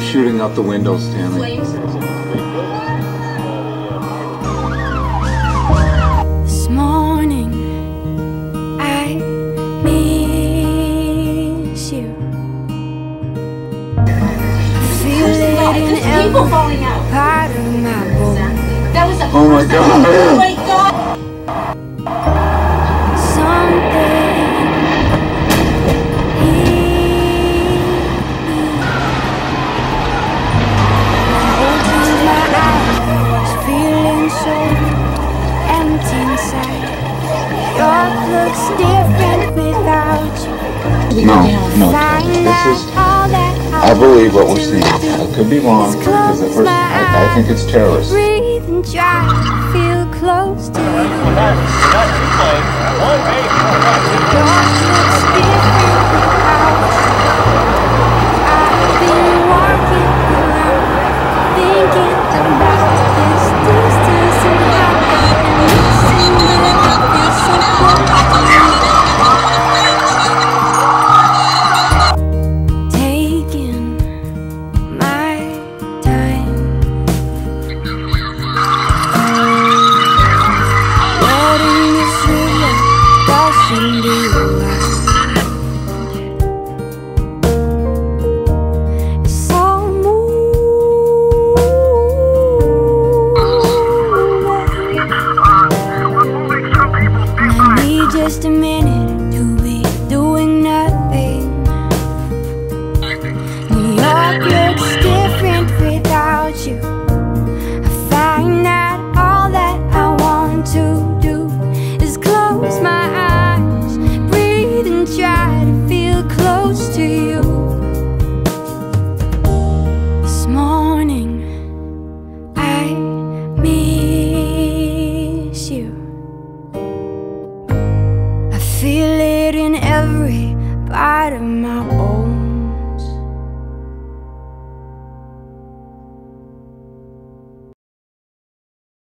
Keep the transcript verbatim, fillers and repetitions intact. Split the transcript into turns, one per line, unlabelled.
shooting out the windows, Stanley.
This morning I miss you. I feel it in every part of my bone.
That was a
Oh my God!
Oh my God!
Looks different without you.
No, no, this is, I believe what we're seeing. I could be wrong, because at first, I, I think it's terrorists.
Breathe and try to feel close to you. Yours looks different without you. I've been walking around, thinking about this distance and how I'm missing that I feel so close. Just a minute to be doing nothing. New York looks different without you. I find that all that I want to do is close my eyes, breathe and try to feel close to you. This morning I miss you. Feel it in every part of my